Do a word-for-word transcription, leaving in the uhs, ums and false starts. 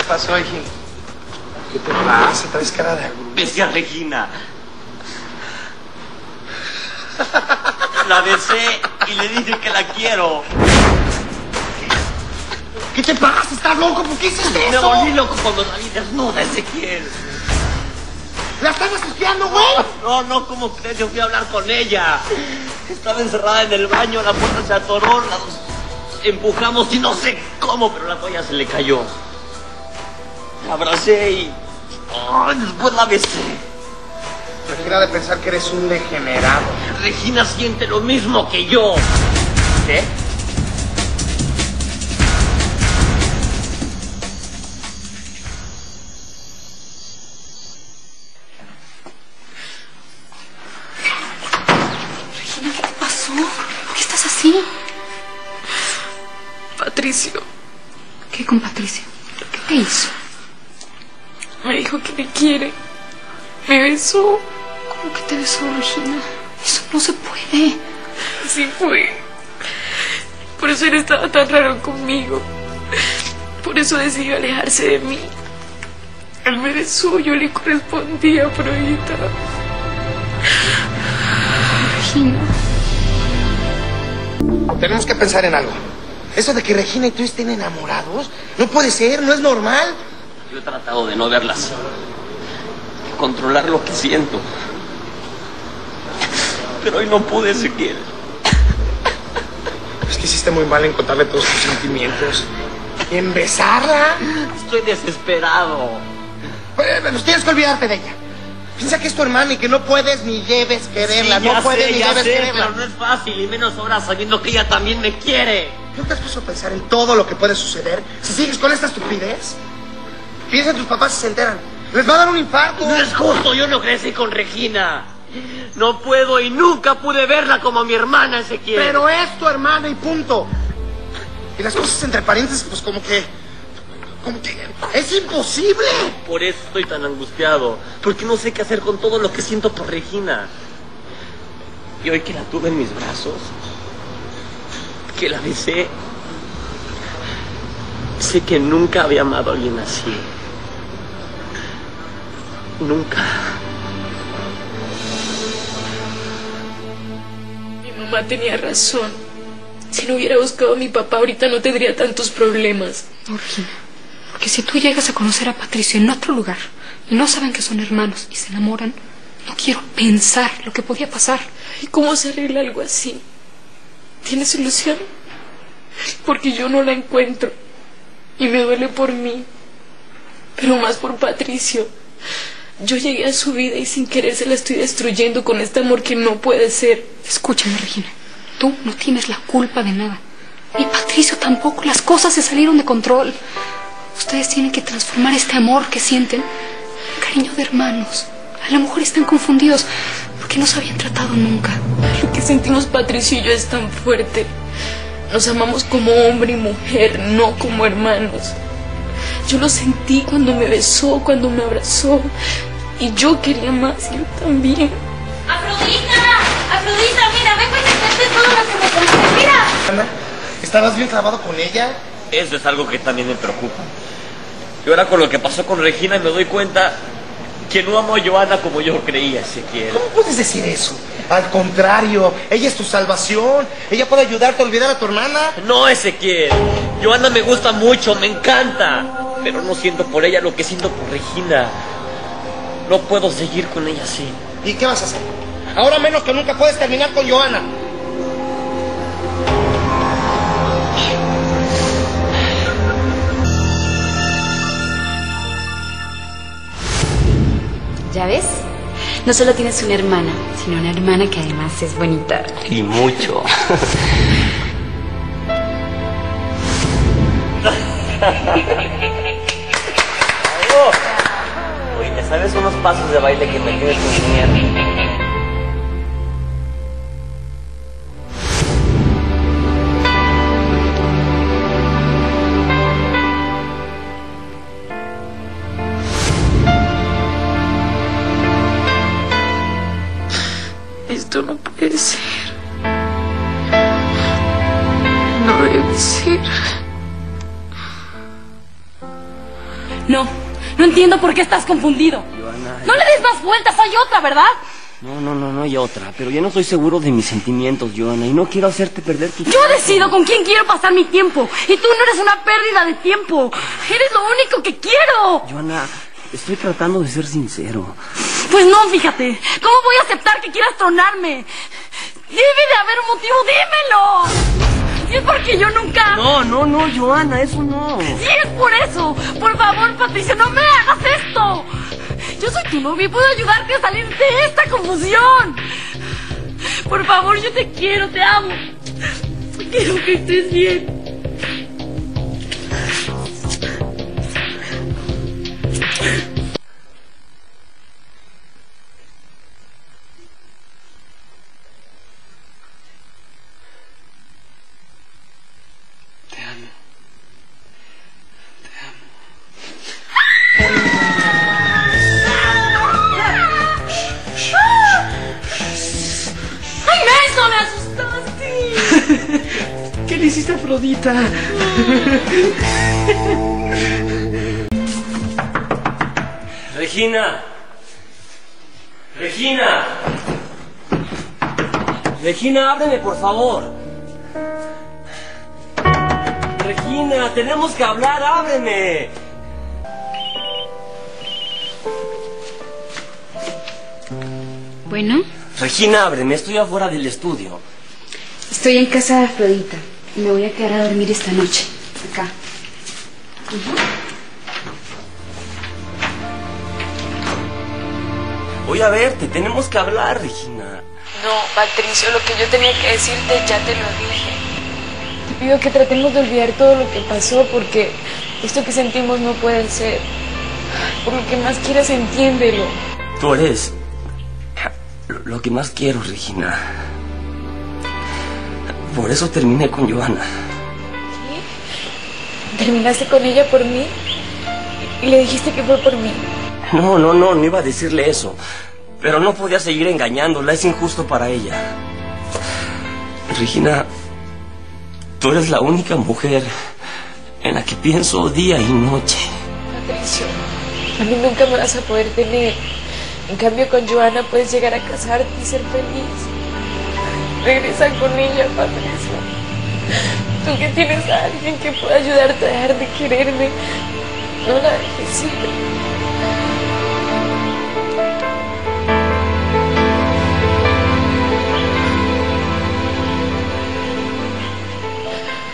pasó, hijín? ¿Qué te pasa? Traes cara de agrupa. Besé a Regina. La besé y le dije que la quiero. ¿Qué te pasa? ¿Estás loco? ¿Por qué hiciste Me eso? volví loco cuando la vi desnuda, Ezequiel. ¿La estás espiando, güey? No, no, ¿cómo crees? Yo fui a hablar con ella. Estaba encerrada en el baño, la puerta se atoró, la empujamos y no sé cómo, pero la toalla se le cayó. La abracé y... Oh, después la besé. Regina de pensar que eres un degenerado. Regina siente lo mismo que yo. ¿Qué? Regina, ¿qué te pasó? ¿Por qué estás así? Patricio. ¿Qué con Patricio? ¿Qué te hizo? Me dijo que me quiere. Me besó. ¿Cómo que te besó, Regina? Eso no se puede. Sí fue. Por eso él estaba tan raro conmigo. Por eso decidió alejarse de mí. Él me besó, yo le correspondí a Afrodita. Regina. Tenemos que pensar en algo. Eso de que Regina y tú estén enamorados, no puede ser, no es normal. Yo he tratado de no verlas, controlar lo que siento, pero hoy no pude, Ezequiel. Es que hiciste muy mal en contarle todos tus sentimientos. ¿Y en besarla? Estoy desesperado. Pero tienes que olvidarte de ella. Piensa que es tu hermana y que no puedes ni debes quererla. Sí, ya no puedes sé, ni ya debes sé, quererla. pero no es fácil, y menos ahora sabiendo que ella también me quiere. ¿No te has puesto a pensar en todo lo que puede suceder si sigues con esta estupidez? Piensa en tus papás si se enteran. Les va a dar un infarto. No es justo, yo no crecí con Regina. No puedo y nunca pude verla como mi hermana, Ezequiel. Pero es tu hermana y punto. Y las cosas entre parientes, pues como que... Como que... ¡Es imposible! Por eso estoy tan angustiado, porque no sé qué hacer con todo lo que siento por Regina. Y hoy que la tuve en mis brazos, que la besé, sé que nunca había amado a alguien así. Nunca. Mi mamá tenía razón. Si no hubiera buscado a mi papá, ahorita no tendría tantos problemas. No, Regina. Porque si tú llegas a conocer a Patricio en otro lugar y no saben que son hermanos y se enamoran, no quiero pensar lo que podía pasar. ¿Y cómo se arregla algo así? ¿Tiene solución? Porque yo no la encuentro. Y me duele por mí. Pero más por Patricio. Yo llegué a su vida y sin querer se la estoy destruyendo con este amor que no puede ser. Escúchame, Regina. Tú no tienes la culpa de nada. Y Patricio tampoco. Las cosas se salieron de control. Ustedes tienen que transformar este amor que sienten en cariño de hermanos. A lo mejor están confundidos porque no se habían tratado nunca. Lo que sentimos Patricio y yo es tan fuerte. Nos amamos como hombre y mujer, no como hermanos. Yo lo sentí cuando me besó, cuando me abrazó. Y yo quería más, y él también. ¡Afrodita! ¡Afrodita, mira! ¡Vengo a entenderte todo lo que me contaste! ¡Mira! Ana, ¿estabas bien clavado con ella? Eso es algo que también me preocupa. Y ahora con lo que pasó con Regina me doy cuenta que no amo a Joana como yo creía, Ezequiel. ¿Cómo puedes decir eso? Al contrario, ella es tu salvación. Ella puede ayudarte a olvidar a tu hermana. No, Ezequiel. Joana me gusta mucho, me encanta. Pero no siento por ella lo que siento por Regina. No puedo seguir con ella así. ¿Y qué vas a hacer? Ahora menos que nunca puedes terminar con Joana. ¿Ya ves? No solo tienes una hermana, sino una hermana que además es bonita. Y mucho. Oye, ¿te sabes unos pasos de baile que me tienes que enseñar? Esto no puede ser. No debe ser. No, no entiendo por qué estás confundido. Johanna... No le des más vueltas, hay otra, ¿verdad? No, no, no, no hay otra. Pero ya no estoy seguro de mis sentimientos, Johanna, y no quiero hacerte perder tu tiempo. Yo decido con quién quiero pasar mi tiempo. Y tú no eres una pérdida de tiempo. Eres lo único que quiero. Johanna, estoy tratando de ser sincero. Pues no, fíjate. ¿Cómo voy a aceptar que quieras tronarme? Debe de haber un motivo, dímelo. Si es porque yo nunca... No, no, no, Johanna, eso no. Si es por eso. Por favor, Patricio, no me hagas esto. Yo soy tu novia y puedo ayudarte a salir de esta confusión. Por favor, yo te quiero, te amo. Quiero que estés bien. Te amo. Te amo. ¡Ay, Menso, me asustaste! ¿Qué le hiciste a Afrodita? Regina. Regina. Regina, ábreme, por favor. Regina, tenemos que hablar, ábreme. Bueno, Regina, ábreme, estoy afuera del estudio. estoy en casa de Afrodita y me voy a quedar a dormir esta noche, acá. Voy a verte, tenemos que hablar, Regina. No, Patricio, lo que yo tenía que decirte ya te lo dije. Te pido que tratemos de olvidar todo lo que pasó porque esto que sentimos no puede ser. Por lo que más quieras, entiéndelo. Tú eres lo, lo que más quiero, Regina. Por eso terminé con Johanna. ¿Qué? ¿Terminaste con ella por mí? ¿Y le dijiste que fue por mí? No, no, no, no iba a decirle eso. Pero no podía seguir engañándola, es injusto para ella. Regina, tú eres la única mujer en la que pienso día y noche. Patricio, a mí nunca me vas a poder tener. En cambio, con Johanna puedes llegar a casarte y ser feliz. Regresa con ella, Patricio. Tú que tienes a alguien que pueda ayudarte a dejar de quererme, no la dejes ir.